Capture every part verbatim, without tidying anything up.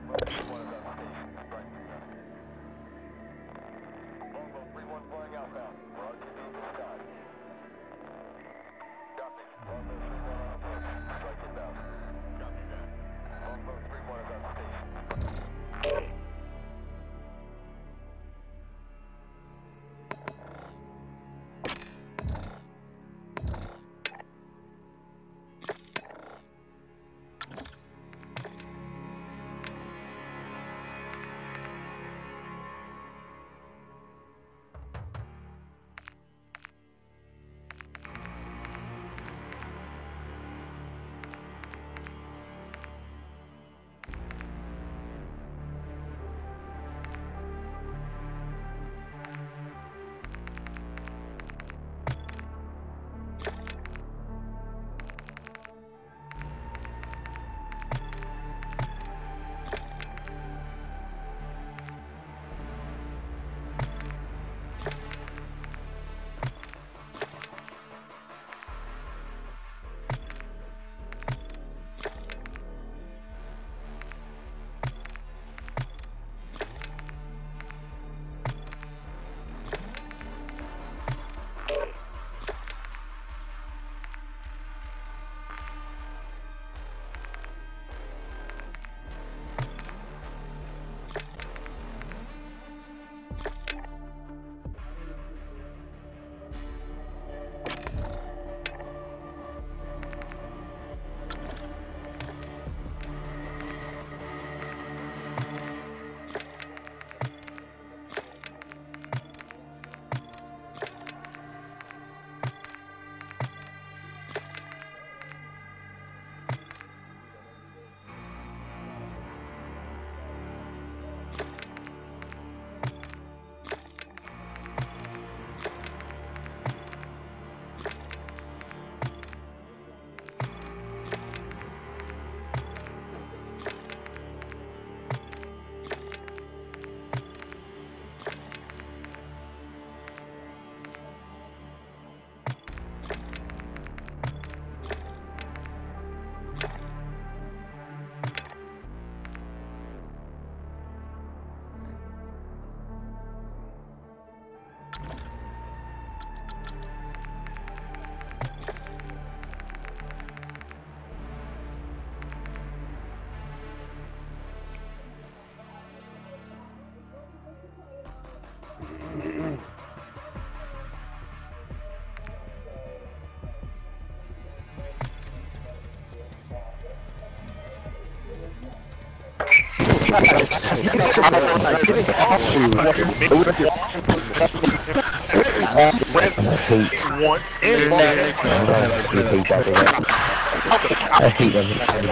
I hate them.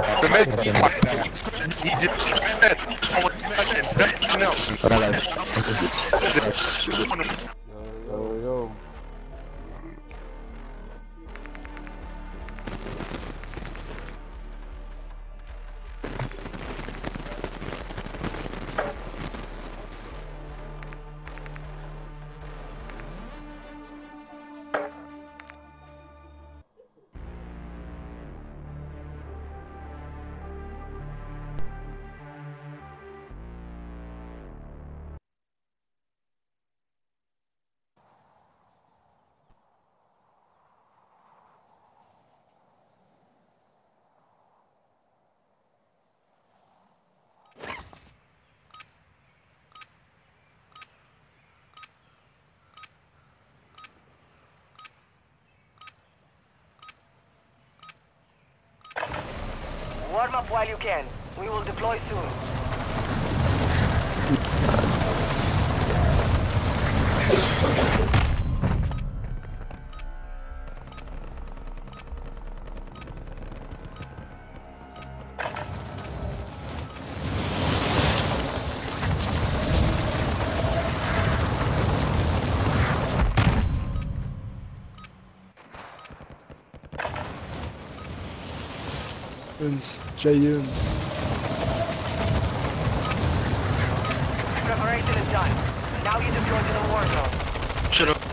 Yo, yo. Warm up while you can. We will deploy soon. Yuns, Jay Yuns. Preparation is done. Now you deploy to the war zone. Shut up.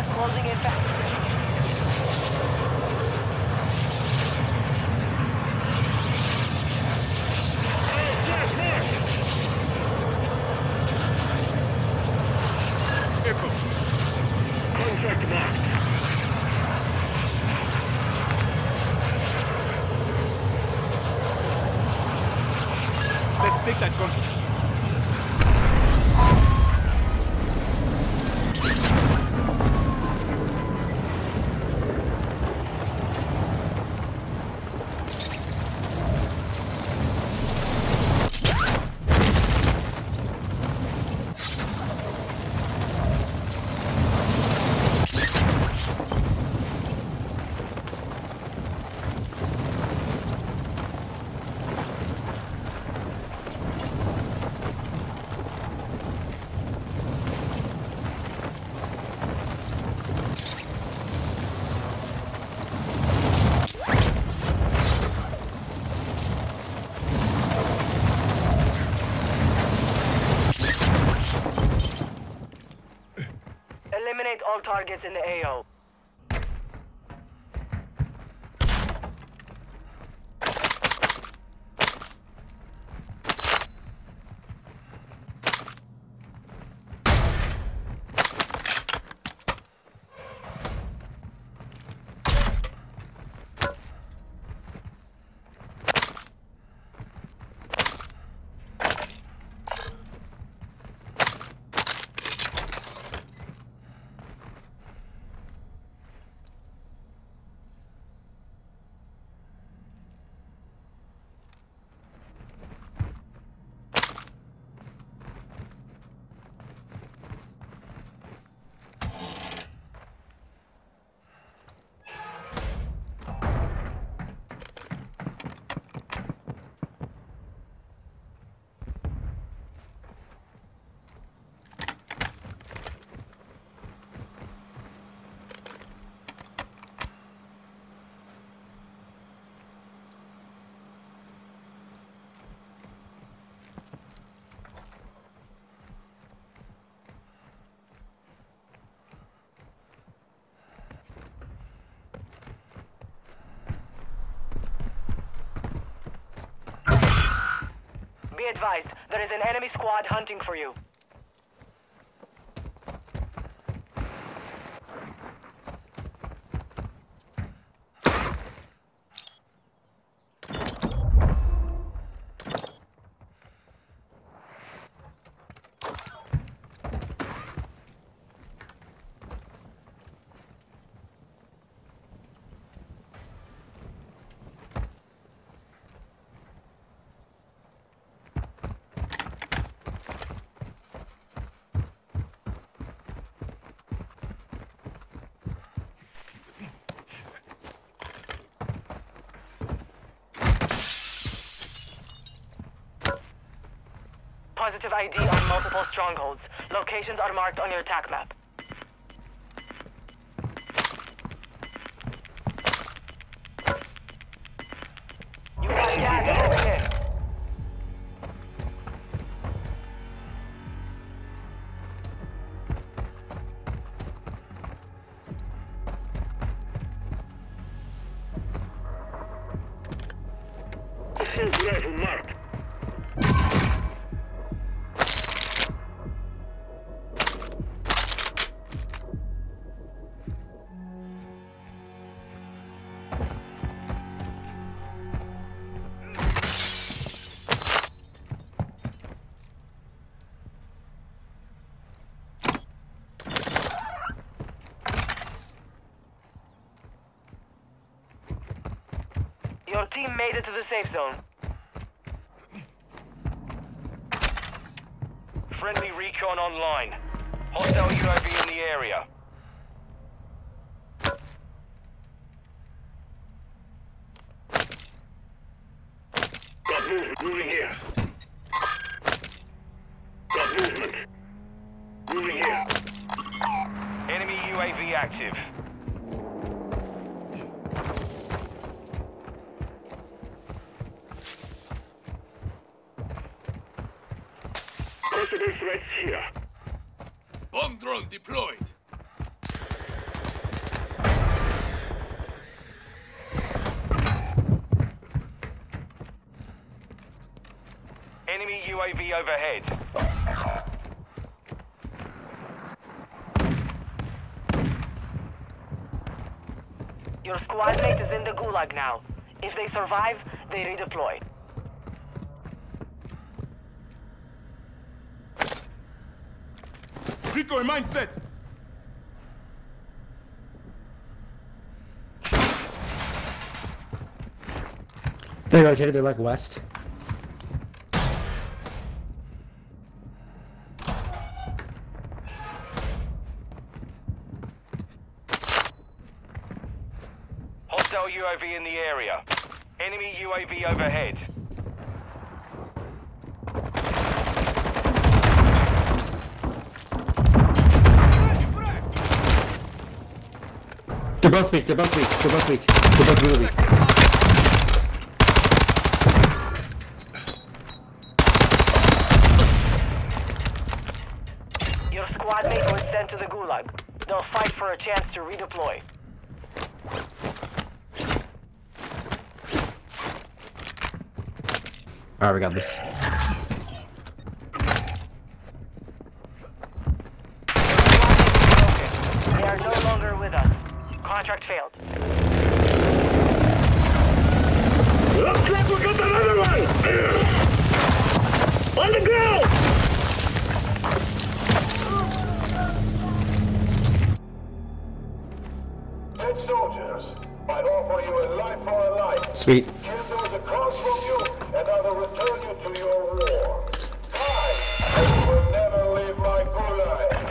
Gas closing in fast. Contract marked. Let's take that contract. Eliminate all targets in the A O. Be advised, there is an enemy squad hunting for you. Positive I D on multiple strongholds. Locations are marked on your attack map. You got gas moving in. Assault rifle marked. Your team made it to the safe zone. Friendly recon online. Hostile U A V in the area. Got movement. Moving here. Got movement. Moving here. Enemy U A V active. Possible threats here. Bomb drone deployed. Enemy U A V overhead. Your squad mate is in the gulag now. If they survive, they redeploy. Decoy mindset. They rotated, they're like west. Hostile U A V in the area. Enemy U A V overhead. They're both weak, they're both weak, they're both weak. They're both really weak. Your squad mate was sent to the gulag. They'll fight for a chance to redeploy. Alright, we got this. They are no longer with us. Contract failed. Looks like we got another one! On the ground! Dead soldiers, I offer you a life for a life. Sweet. Kill those across from you, and I will return you to your war. I, I will never leave my gulag.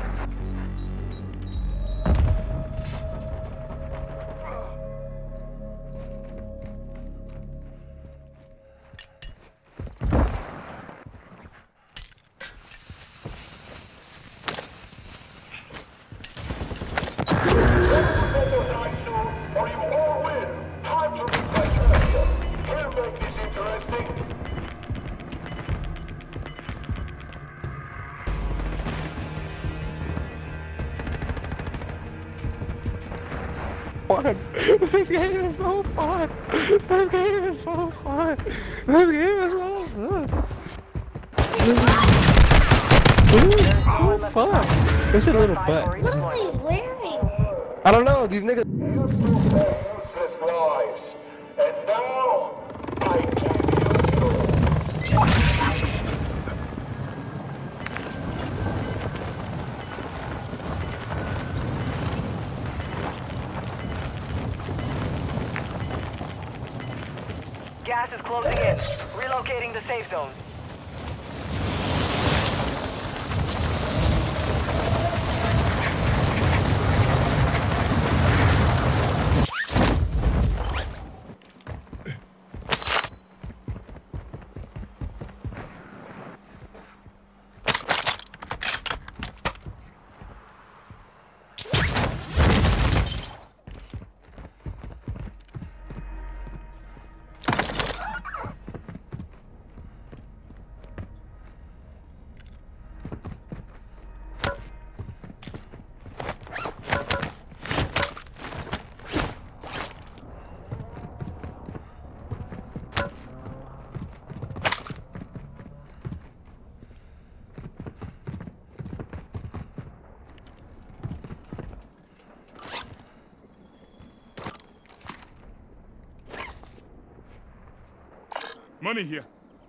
Or you all win. Time to reach my champion. He'll make this interesting. Fun. This game is so fun. This game is so fun. This game is so fun. This is so fun. This shit a little butt. What am I wearing? I don't know. These niggas. You two have useless lives. And now, I give you yours. Gas is closing in. Relocating the safe zone. Money here.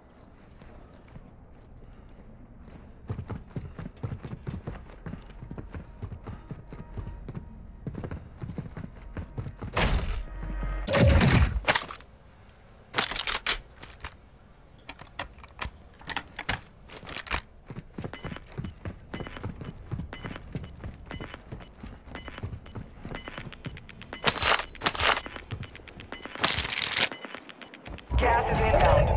Gas is inbound.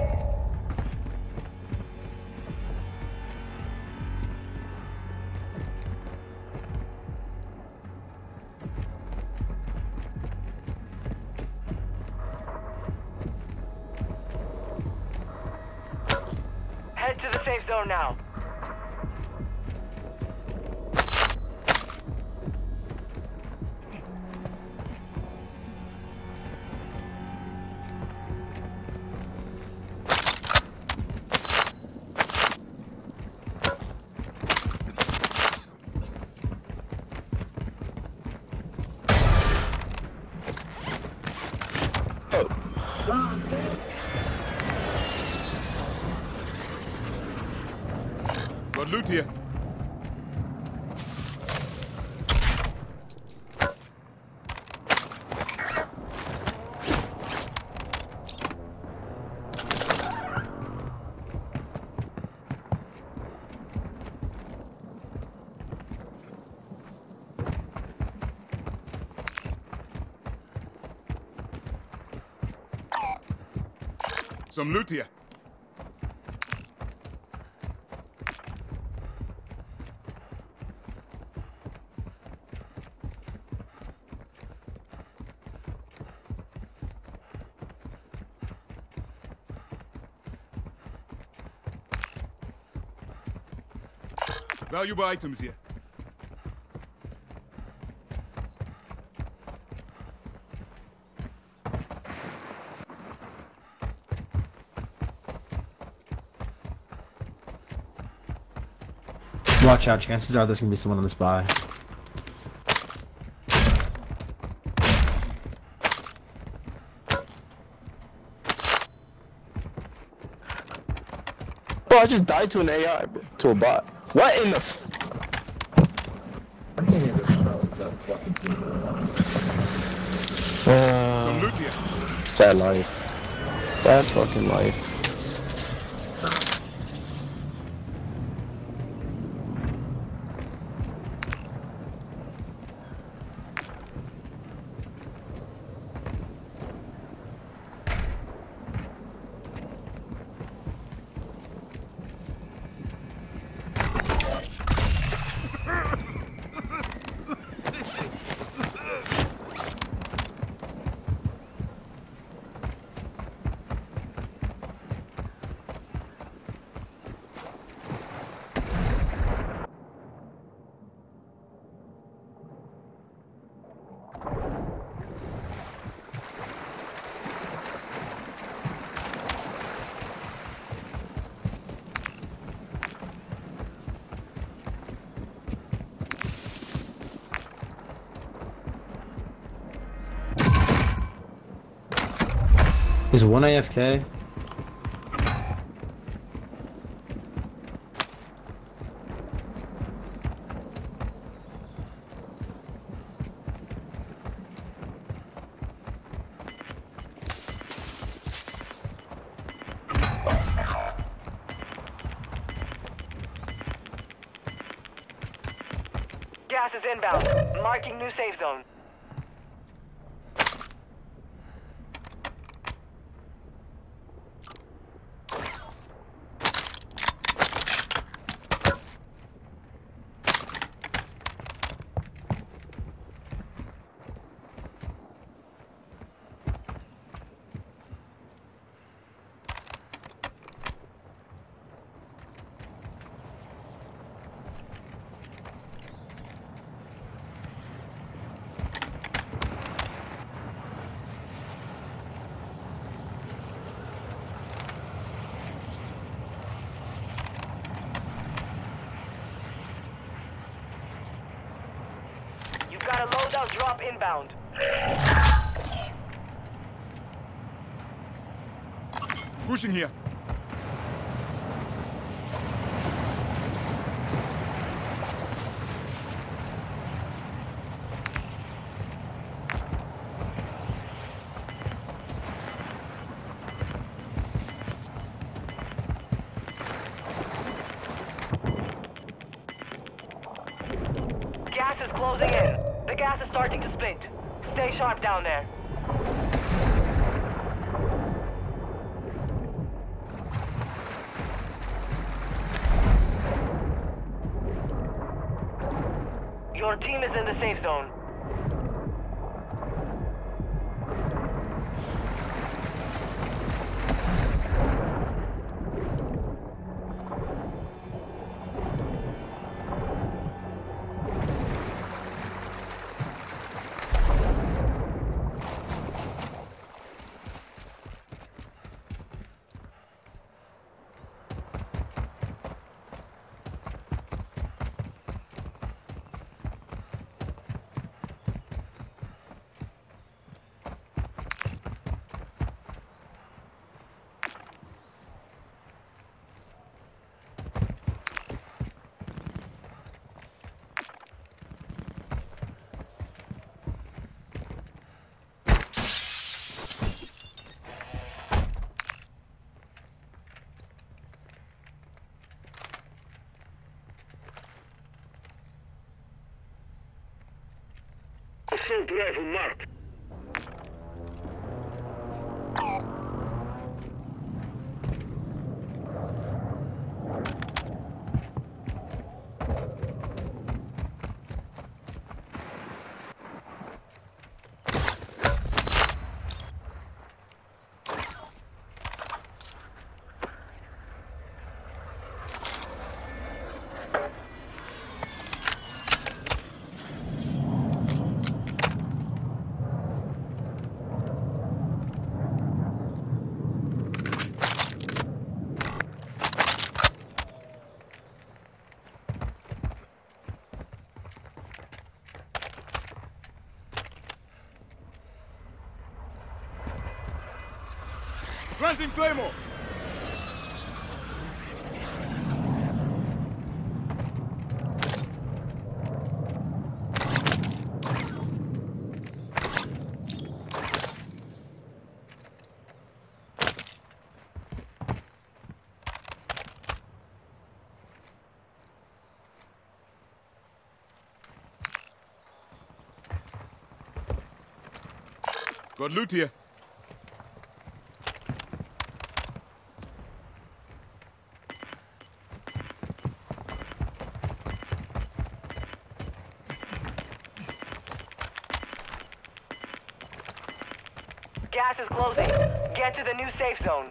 Head to the safe zone now. loot here. Some loot here. Valuable items here. Watch out, chances are there's gonna be someone on this buy. Oh, I just died to an A I, bro. To a bot. What in the f- uh, Some loot here. Sad life. Sad fucking life. Is one A F K? Gas is inbound. Marking new safe zone. Got a loadout drop inbound. Pushing here. Gas is closing in. The gas is starting to split. Stay sharp down there. Your team is in the safe zone. Assault rifle marked. Planting Claymore! Got loot here. Gas is closing. Get to the new safe zone.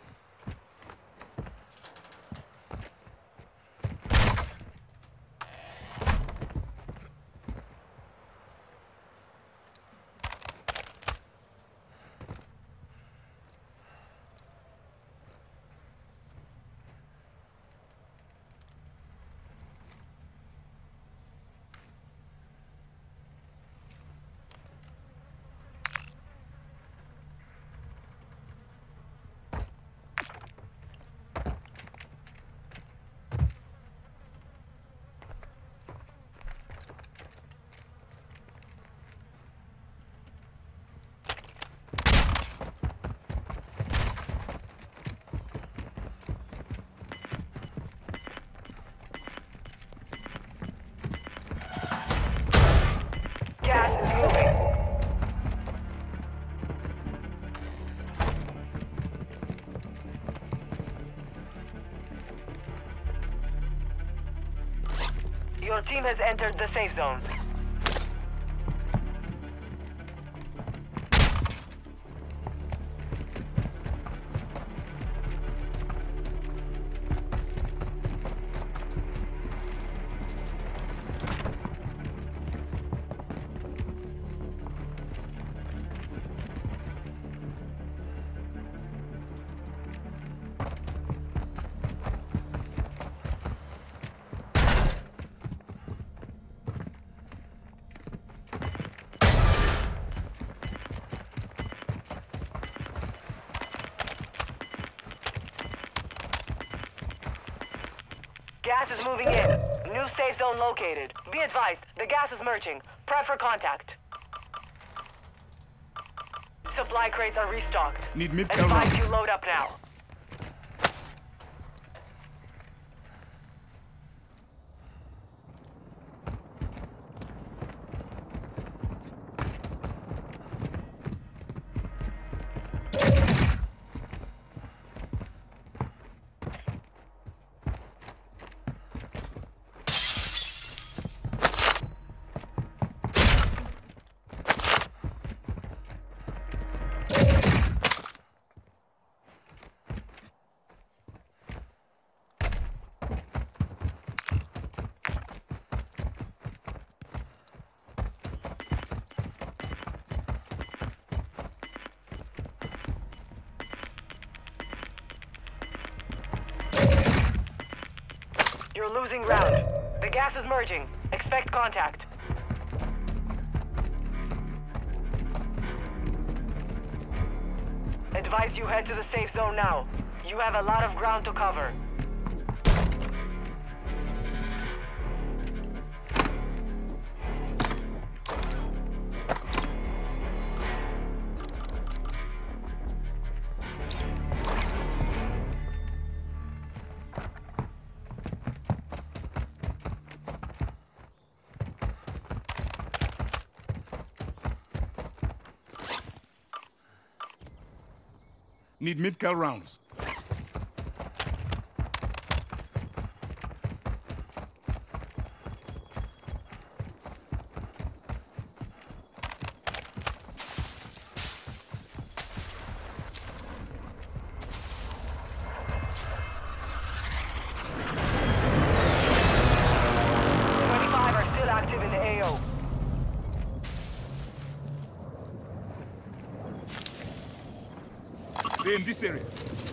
Gas is moving. Your team has entered the safe zone. Gas is moving in. New safe zone located. Be advised, the gas is merging. Prep for contact. Supply crates are restocked. Need mid Advise you load up now. You're losing ground. The gas is merging. Expect contact. Advise you head to the safe zone now. You have a lot of ground to cover. Need mid-cal rounds. twenty-five are still active in the A O. They're in this area.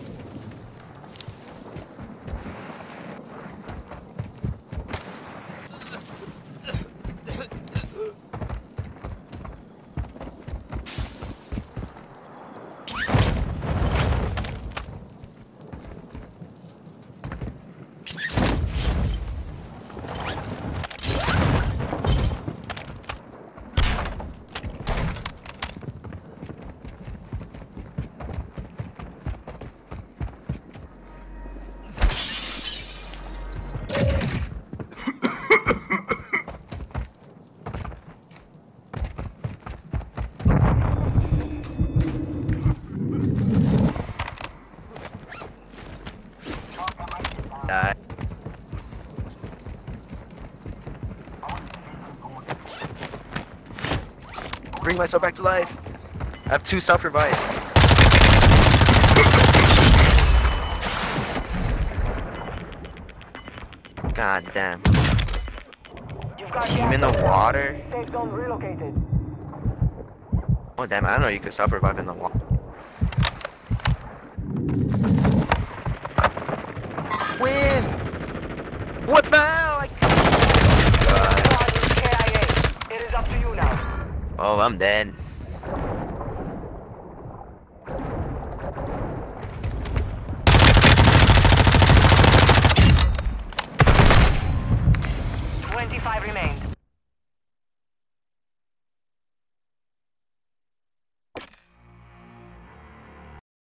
Die. Bring myself back to life. I have two self-revives. God damn. You've got Team gas in the inbound. water? Safe zone relocated. Oh damn, I don't know you could self-revive in the water. Win! What now? I Squad is K I A. It is up to you now. Oh, I'm dead. twenty-five remain.